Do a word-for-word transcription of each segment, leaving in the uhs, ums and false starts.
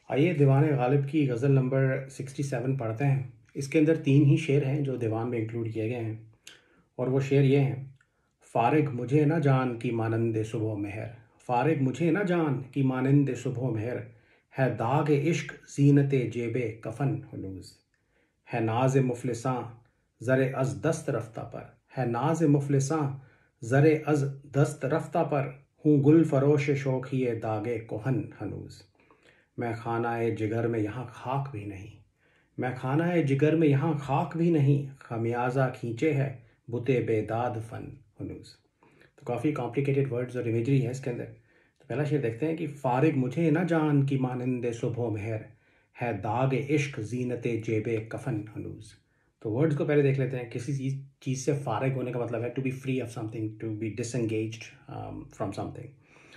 आइए दीवान गालिब की गज़ल number sixty seven पढ़ते हैं। इसके अंदर तीन ही शेर हैं जो दीवान में इंक्लूड किए गए हैं, और वो शेर ये हैं। फ़ारिग मुझे न जान की मानंद सुबह मेहर, फ़ारिग मुझे न जान की मानंद सुबह मेहर, है दाग इश्क ज़ीनत जेबे कफ़न हनूज़, है नाज मुफलिसां ज़रे अज़ दस्त रफ्ता पर, है नाज मुफलिसां ज़रे अज़ दस्त रफ्ता पर, हूँ गुल फरोश शौक़िए दागे कोहन हनूज़। मैं खानाए जिगर में यहाँ खाक भी नहीं, मैं खानाए जिगर में यहाँ खाक भी नहीं, खमियाजा खींचे है बुते बेदाद फन हनूज़। तो काफ़ी कॉम्प्लिकेटेड वर्ड्स और इमेजरी है इसके अंदर। तो पहला शेर देखते हैं कि फ़ारिग मुझे न जान की मानंदे सुबह मेहर, है दाग इश्क ज़ीनते जेबे कफ़न हनूज़। तो वर्ड्स को पहले देख लेते हैं। किसी चीज़ चीज़ से फ़ारिग होने का मतलब है to be free of something, to be disengaged from something.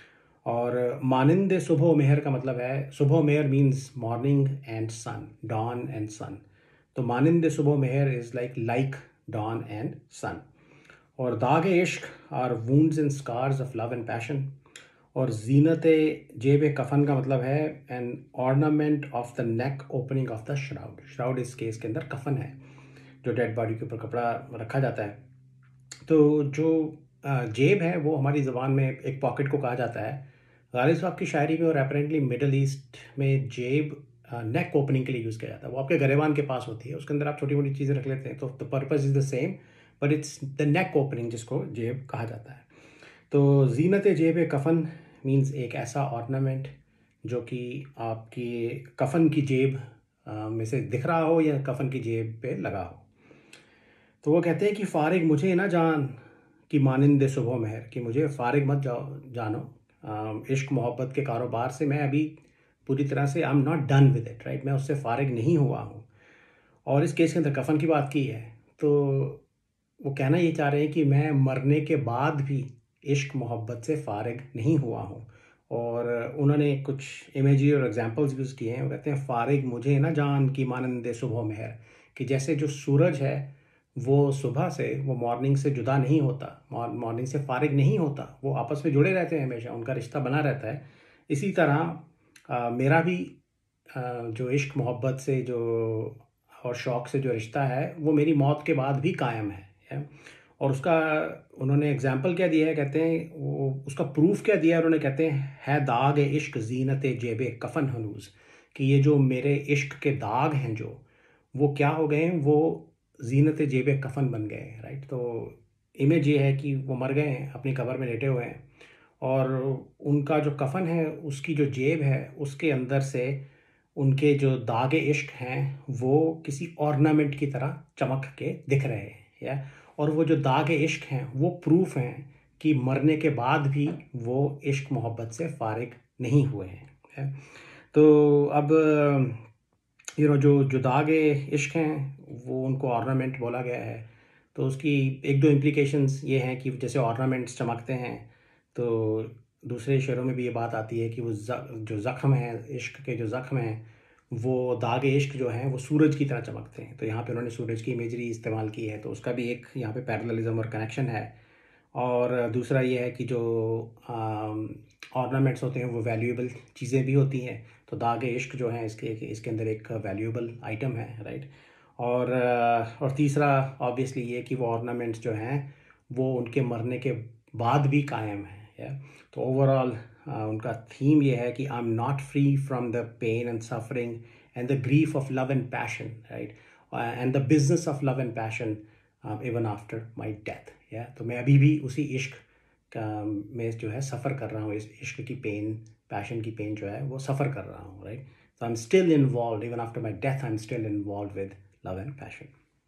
और मानिंद सुबह मेहर का मतलब है, सुबह मेहर means morning and sun, dawn and sun. तो मानिंद सुबह मेहर is like like dawn and sun. और दाग इश्क are wounds and scars of love and passion. और जीनत जेब कफन का मतलब है an ornament of the neck opening of the shroud. Shroud इस केस के अंदर कफन है, जो डेड बॉडी के ऊपर कपड़ा रखा जाता है। तो जो जेब है वो हमारी ज़बान में एक पॉकेट को कहा जाता है। गालिब साहब की शायरी में और अपेरेंटली मिडल ईस्ट में जेब नेक ओपनिंग के लिए यूज़ किया जाता है। वो आपके गरेबान के पास होती है, उसके अंदर आप छोटी मोटी चीज़ें रख लेते हैं। तो the purpose is the same, but it's the neck opening जिसको जेब कहा जाता है। तो जीनत जेब कफ़न मीन्स एक ऐसा ऑर्नामेंट जो कि आपकी कफ़न की जेब में से दिख रहा हो या कफ़न की जेब पे लगा हो। तो वो कहते हैं कि फ़ारिग मुझे ना जान कि मानिंद सुबह मेहर, कि मुझे फ़ारिग मत जाओ जानो इश्क मोहब्बत के कारोबार से। मैं अभी पूरी तरह से I am not done with it, right. मैं उससे फ़ारिग नहीं हुआ हूँ। और इस केस के अंदर कफ़न की बात की है, तो वो कहना ये चाह रहे हैं कि मैं मरने के बाद भी इश्क मोहब्बत से फ़ारिग नहीं हुआ हूँ। और उन्होंने कुछ इमेजी और एग्जांपल्स यूज़ किए हैं। वो कहते हैं फ़ारिग मुझे ना जान की मानंद सुबह मेहर, कि जैसे जो सूरज है वो सुबह से, वो मॉर्निंग से जुदा नहीं होता, मॉर्निंग से फ़ारिग नहीं होता, वो आपस में जुड़े रहते हैं, हमेशा उनका रिश्ता बना रहता है। इसी तरह आ, मेरा भी आ, जो इश्क मोहब्बत से जो और शौक़ से जो रिश्ता है वो मेरी मौत के बाद भी कायम है, है? और उसका उन्होंने एग्जांपल क्या दिया है, कहते हैं वो उसका प्रूफ क्या दिया है उन्होंने, कहते हैं है दाग इश्क ज़ीनत जेब कफ़न हनूज़, कि ये जो मेरे इश्क के दाग हैं जो वो क्या हो गए हैं, वो ज़ीनत जेब कफ़न बन गए हैं, राइट। तो इमेज ये है कि वो मर गए हैं, अपनी कब्र में लेटे हुए हैं, और उनका जो कफ़न है उसकी जो जेब है उसके अंदर से उनके जो दाग इश्क हैं वो किसी ऑर्नामेंट की तरह चमक के दिख रहे हैं, या और वो जो दाग इश्क हैं वो प्रूफ हैं कि मरने के बाद भी वो इश्क मोहब्बत से फ़ारिग नहीं हुए हैं, है? तो अब यू नो जो जो दाग इश्क हैं वो उनको ऑर्नामेंट बोला गया है। तो उसकी एक दो इम्प्लीकेशंस ये हैं कि जैसे ऑर्नामेंट्स चमकते हैं, तो दूसरे शेरों में भी ये बात आती है कि वो जो ज़ख्म है, इश्क के जो ज़ख्म हैं, वो दाग इश्क जो हैं वो सूरज की तरह चमकते हैं। तो यहाँ पे उन्होंने सूरज की इमेजरी इस्तेमाल की है, तो उसका भी एक यहाँ पे पैरेललिज्म और कनेक्शन है। और दूसरा ये है कि जो ऑर्नामेंट्स होते हैं वो वैल्यूएबल चीज़ें भी होती हैं। तो दाग इश्क जो है इसके इसके अंदर एक वैल्यूएबल आइटम है, राइट। और और तीसरा ऑब्वियसली ये कि वो ऑर्नामेंट्स जो हैं वो उनके मरने के बाद भी कायम हैं, या। तो ओवरऑल उनका थीम ये है कि I am not free from the pain and suffering and the grief of love and passion, right, and the business of love and passion even after my death, yeah. तो मैं अभी भी उसी इश्क का में जो है सफ़र कर रहा हूँ, इस इश्क की पेन, पैशन की पेन जो है वो सफ़र कर रहा हूँ, राइट। तो I am still involve, even after my death I am still involve with love and passion.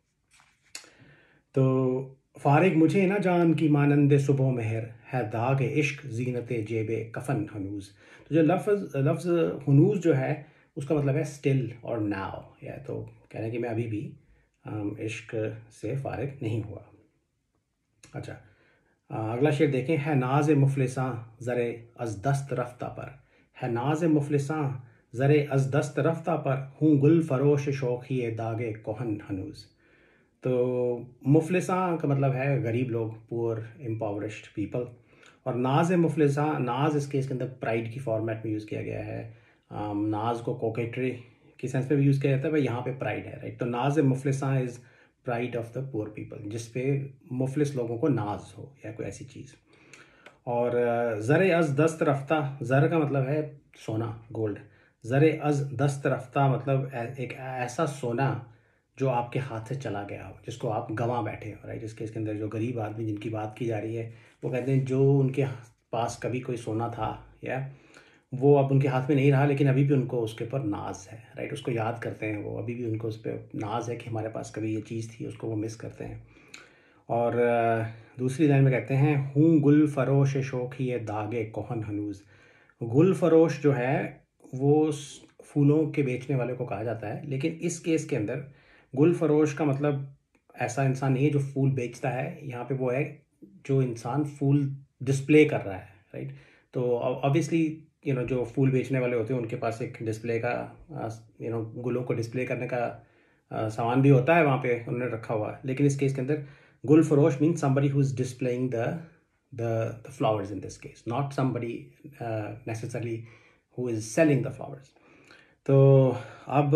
तो फ़ारिग मुझे ना जान की मानंद सुबह मेहर, है दाग इश्क ज़ीनत जेब कफ़न हनूज़। तो जो लफ्ज़ लफ्ज़ हनूज़ जो है उसका मतलब है स्टिल और नाउ, या। तो कह रहे हैं कि मैं अभी भी इश्क से फ़ारिग नहीं हुआ। अच्छा, अगला शेर देखें। है नाज मुफलिसां ज़रे अज़ दस्त रफ्ता पर, है नाज मुफलिसां ज़रे अज़ दस्त रफ्ता पर, हूँ गुल फरोश शौक़िए दागे कोहन हनूज़। तो मुफलिसां का मतलब है गरीब लोग, पुअर एम्पावरिश्ड पीपल। और नाज मुफलिसां, नाज इसके इसके अंदर प्राइड की फॉर्मेट में यूज़ किया गया है। नाज को कोकेटरी की सेंस में भी यूज़ किया जाता है, भाई यहाँ पे प्राइड है, राइट। तो नाज ए मुफलिसा is pride of the poor people, जिस पे मुफलिस लोगों को नाज हो या कोई ऐसी चीज़। और ज़र अज़ दस्त रफ्ता, ज़र का मतलब है सोना, गोल्ड। ज़र अज़ दस्त रफ्ता मतलब एक ऐसा सोना जो आपके हाथ से चला गया हो, जिसको आप गंवा बैठे हो, राइट। इसके इसके अंदर जो गरीब आदमी जिनकी बात की जा रही है, वो कहते हैं जो उनके पास कभी कोई सोना था या वो अब उनके हाथ में नहीं रहा, लेकिन अभी भी उनको उसके ऊपर नाज है, राइट। उसको याद करते हैं, वो अभी भी उनको उस पर नाज है कि हमारे पास कभी ये चीज़ थी, उसको वो मिस करते हैं। और दूसरी लाइन में कहते हैं, हूँ गुल फरोश शौक ये दागे कोहन हनूज़। गुल फरोश जो है वो फूलों के बेचने वाले को कहा जाता है, लेकिन इस केस के अंदर गुल फरोश का मतलब ऐसा इंसान नहीं है जो फूल बेचता है, यहाँ पे वो है जो इंसान फूल डिस्प्ले कर रहा है, राइट। तो ऑब्वियसली यू नो जो फूल बेचने वाले होते हैं उनके पास एक डिस्प्ले का यू नो गुलों को डिस्प्ले करने का आ, सामान भी होता है वहाँ पे उन्होंने रखा हुआ है। लेकिन इस केस के अंदर गुल फरोश means somebody who is displaying the the the flowers in this case, not somebody uh, necessarily who is selling the flowers. तो अब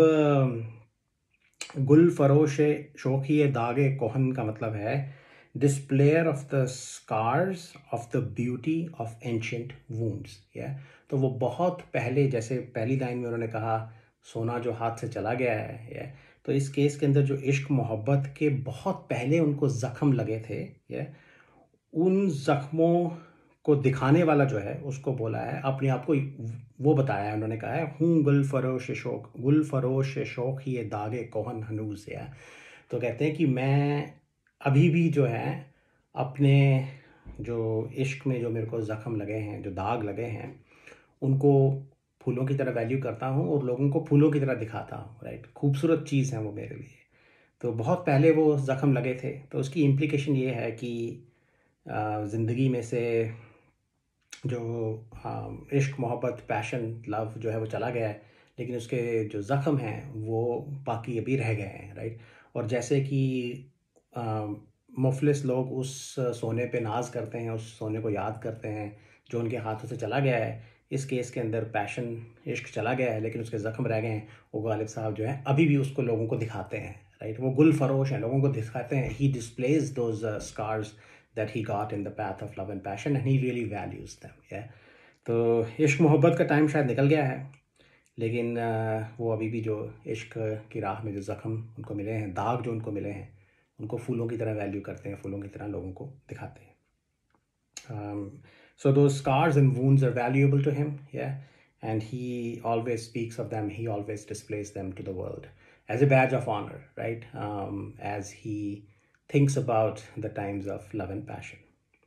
गुल फरोश शौकी दागे कोहन का मतलब है displayer of the scars of the beauty of ancient wounds. या तो वो बहुत पहले, जैसे पहली लाइन में उन्होंने कहा सोना जो हाथ से चला गया है, या तो इस केस के अंदर जो इश्क मोहब्बत के बहुत पहले उनको ज़ख्म लगे थे, या उन ज़ख्मों को दिखाने वाला जो है उसको बोला है, अपने आप को वो बताया है। उन्होंने कहा है, हूँ गुल फरोश शौक, गुल फरोश शौक ही ये दागे कोहन हनूज़। या तो कहते हैं कि मैं अभी भी जो है अपने जो इश्क में जो मेरे को ज़ख्म लगे हैं, जो दाग लगे हैं, उनको फूलों की तरह वैल्यू करता हूँ और लोगों को फूलों की तरह दिखाता हूँ, राइट। खूबसूरत चीज़ है वो मेरे लिए। तो बहुत पहले वो ज़ख्म लगे थे, तो उसकी इम्प्लिकेशन ये है कि ज़िंदगी में से जो इश्क मोहब्बत पैशन लव जो है वो चला गया है, लेकिन उसके जो ज़ख्म हैं वो बाकी अभी रह गए हैं, राइट। और जैसे कि मुफलिस लोग उस सोने पे नाज करते हैं, उस सोने को याद करते हैं जो उनके हाथों से चला गया है, इस केस के अंदर पैशन इश्क चला गया है लेकिन उसके ज़ख्म रह गए हैं। वो गालिब साहब जो है अभी भी उसको लोगों को दिखाते हैं, राइट। वो गुल फरोश हैं, लोगों को दिखाते हैं। He displays those scars that he got in the path of love and passion and he really values them, yeah. तो इश्क मोहब्बत का टाइम शायद निकल गया है, लेकिन वो अभी भी जो इश्क की राह में जो ज़ख्म उनको मिले हैं, दाग जो उनको मिले हैं, उनको फूलों की तरह वैल्यू करते हैं, फूलों की तरह लोगों को दिखाते हैं। so those scars and wounds are valuable to him, yeah, and he always speaks of them, he always displays them to the world as a badge of honor, right. um, as he thinks about the times of love and passion.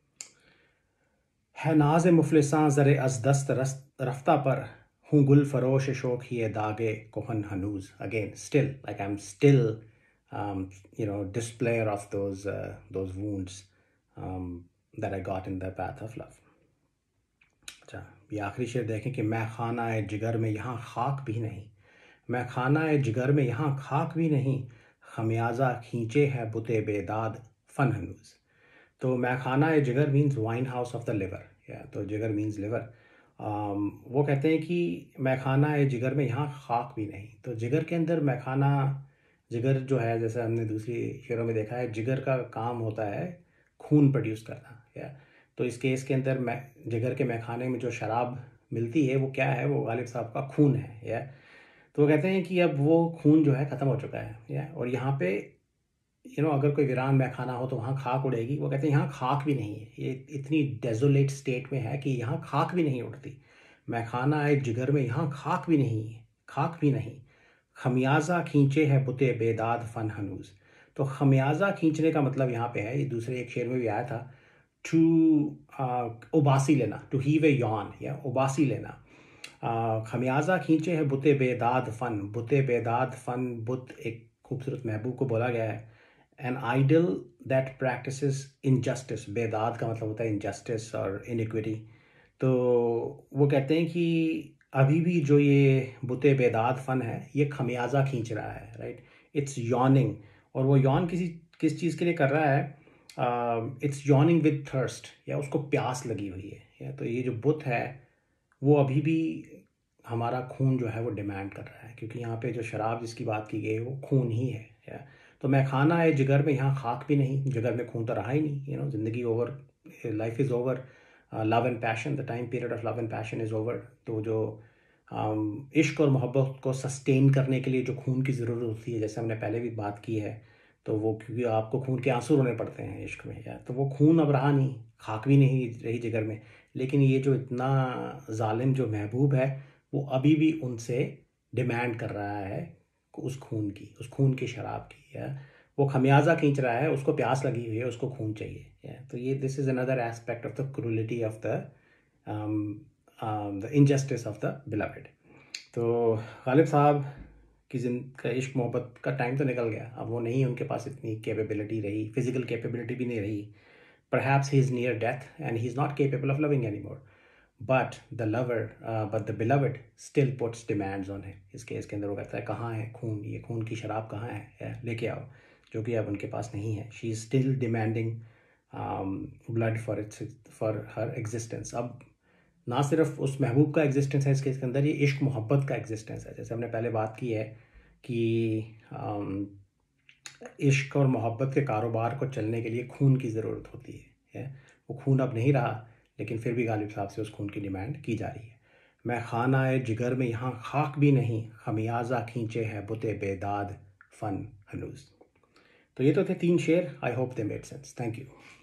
है नाज मुफलिसां ज़रे अज़ दस्त रफ्ता पर, हूँ गुल फरोश शौक ही दागे कोहन हनूज़। Again, still, like I'm still um, you know displayer of those uh, those wounds um, that I got in the path of love. अच्छा, ये आखिरी शेर देखें कि मैं खाना ए जिगर में यहाँ खाक भी नहीं, मैं खाना ए जिगर में यहाँ खाक भी नहीं, खमियाजा खींचे है बुते बेदाद फन हनूज़। तो मैं खाना ए जिगर means wine house of the liver, या तो जिगर मीन्स लिवर। वो कहते हैं कि मैं खाना ए जिगर में यहाँ खाक भी नहीं। तो जिगर के अंदर मैं खाना, जिगर जो है जैसे हमने दूसरी शेरों में देखा है, जिगर का काम होता है खून प्रोड्यूस करना, या तो इस केस के अंदर मैं जिगर के मैखाने में जो शराब मिलती है वो क्या है, वो गालिब साहब का खून है, या तो वो कहते हैं कि अब वो खून जो है ख़त्म हो चुका है, या और यहाँ पे यू नो अगर कोई वीरान मैखाना हो तो वहाँ खाक उड़ेगी। वो कहते हैं यहाँ खाक भी नहीं है, ये इतनी डेजोलेट स्टेट में है कि यहाँ खाक भी नहीं उड़ती। मैखाना है जिगर में यहाँ खाक भी नहीं है, खाक भी नहीं, खमियाजा खींचे है बुते बेदाद फन हनूज़। तो खमियाजा खींचने का मतलब यहाँ पे है, ये दूसरे एक शेर में भी आया था, टू उबासी लेना, टू हीव ए यॉन, या उबासी लेना। खमियाजा खींचे है बुते बेदाद फ़न, बुते बेदाद फ़न, बुत एक खूबसूरत महबूब को बोला गया है। An idol that practices injustice, बेदाद का मतलब होता है इनजस्टिस और इनिक्विटी। तो वो कहते हैं कि अभी भी जो ये बुते बेदाद फ़न है ये खमियाजा खींच रहा है, राइट। इट्स यॉनिंग, और वो यॉन किसी किस चीज़ के लिए कर रहा है, इट्स यॉनिंग विद थर्स्ट, या उसको प्यास लगी हुई है, या तो ये जो बुत है वो अभी भी हमारा खून जो है वो डिमांड कर रहा है, क्योंकि यहाँ पे जो शराब जिसकी बात की गई है वो खून ही है। या तो मैं खाना है जिगर में, यहाँ खाक भी नहीं, जिगर में खून तो रहा ही नहीं। यू नो ज़िंदगी over, life is over, love and passion, the time period of love and passion is over. तो जो um, इश्क और मोहब्बत को सस्टेन करने के लिए जो खून की ज़रूरत होती है, जैसे हमने पहले भी बात की है, तो वो क्योंकि आपको खून के आंसू रोने पड़ते हैं इश्क में, या तो वो खून अब रहा नहीं, खाक भी नहीं रही जिगर में। लेकिन ये जो इतना जालिम जो महबूब है वो अभी भी उनसे डिमांड कर रहा है उस खून की, उस खून की शराब की। या वो खमियाजा खींच रहा है, उसको प्यास लगी हुई है, उसको खून चाहिए। या तो ये this is another aspect of the cruelty of the the injustice of the beloved. तो गालिब साहब कि जिन का इश्क मोहब्बत का टाइम तो निकल गया, अब वो नहीं, उनके पास इतनी कैपेबिलिटी रही, फिजिकल कैपेबिलिटी भी नहीं रही। Perhaps he is near death and he's not capable of loving anymore. But the lover, uh, but the beloved still puts demands on him. इस केस के अंदर वो कहता है कहाँ है खून, ये खून की शराब कहाँ है, या लेके आओ, जो कि अब उनके पास नहीं है। She is still demanding um, blood for its for her existence. अब ना सिर्फ उस महबूब का एग्जिस्टेंस है इस केस के अंदर, ये इश्क मोहब्बत का एग्जिस्टेंस है। जैसे हमने पहले बात की है कि um, इश्क और मोहब्बत के कारोबार को चलने के लिए खून की ज़रूरत होती है, है? वो खून अब नहीं रहा, लेकिन फिर भी गालिब साहब से उस खून की डिमांड की जा रही है। मैं खाना है जिगर में यहाँ खाक भी नहीं, खमियाजा खींचे है बुते बेदाद फन हनूज। तो ये तो थे तीन शेर। I hope they made sense. Thank you.